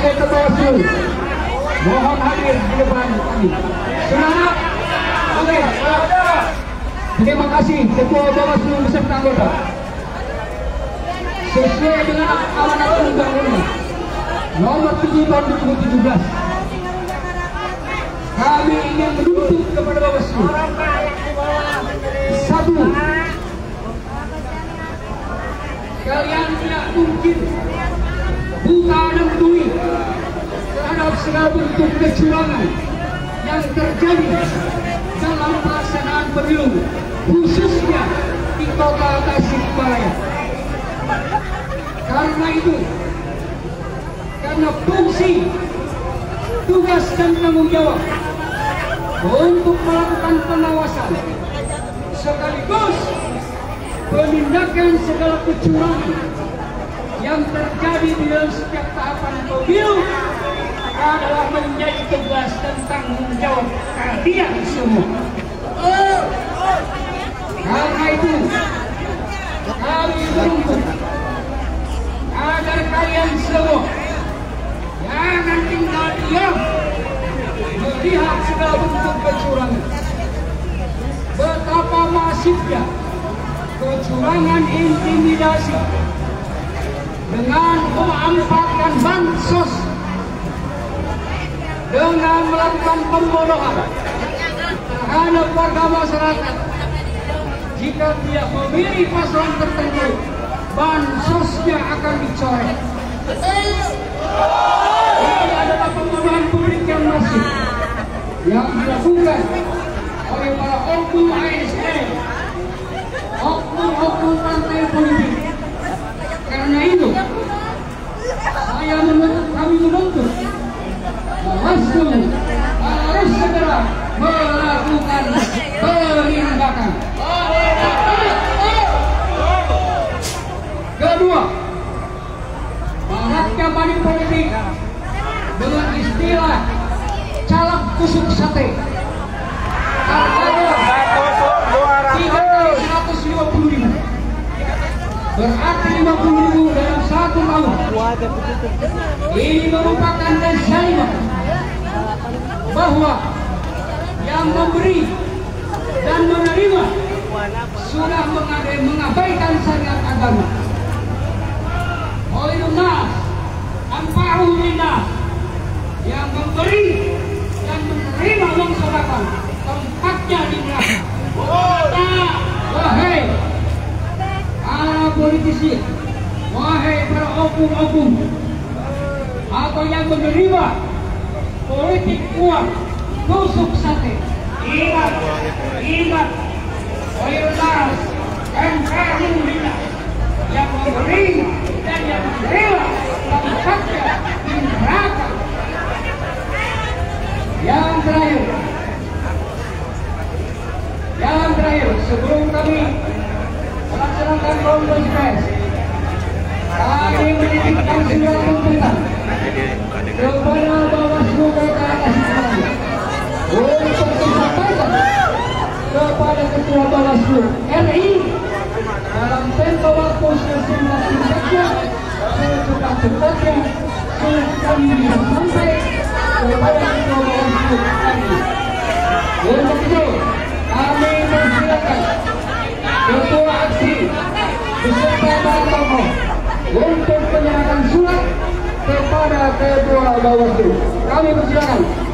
anggota Bawaslu mohon hadir di depan kami. Semangat. Oke. Terima kasih Ketua Bawaslu beserta anggota. Sesuai dengan amanat undang-undang nomor 7 tahun 2017, kami ingin menuntut kepada Bawaslu. Satu, kalian tidak mungkin buka dan peduli terhadap segala bentuk kecurangan yang terjadi dalam pelaksanaan pemilu, khususnya di Kota Tasikmalaya. Karena itu, karena fungsi, tugas dan tanggung jawab untuk melakukan pengawasan sekaligus penindakan segala kecurangan yang terjadi di dalam setiap tahapan pemilu adalah menjadi tugas dan tanggung jawab kalian semua. Karena itu, kami menuntut agar kalian semua jangan tinggal diam melihat segala bentuk kecurangan. Betapa masifnya kecurangan intimidasi dengan memanfaatkan bansos, dengan melakukan pembodohan terhadap warga masyarakat. Jika tidak memilih paslon tertentu, bansosnya akan dicoret. Ini adalah pembodohan publik yang masif yang dilakukan oleh para oknum ASN, oknum partai politik. Karena itu, kami menuntut Bawaslu harus segera melakukan penindakan. Kedua, maraknya money politik dengan istilah calak tusuk sate. Harganya 3.150.000, berarti 50.000 dalam 1 tahun. Ini merupakan kezaliman bahwa yang memberi dan menerima sudah mengabaikan syariat agama. Nas, anfa'u linnas, yang memberi dan menerima uang sedekah tempatnya di neraka. Wahai para politisi, wahai para oknum-oknum atau yang menerima politik uang tusuk sate, ingat, wahai nas, anfa'u linnas, yang memberi dan yang menerima tempatnya di neraka. Yang terakhir, sebelum kami melaksanakan konferensi pers, kami menitipkan surat tuntutan kepada Bawaslu Kota Tasikmalaya untuk disampaikan kepada Ketua Bawaslu RI dalam tempo waktu sesingkat-singkatnya, secepat-cepatnya, kami bisa sampai kepada Ketua Bawaslu RI. Untuk itu, kami persilakan Ketua Aksi beserta para tokoh untuk menyerahkan surat kepada Ketua Bawaslu. Kami persilakan.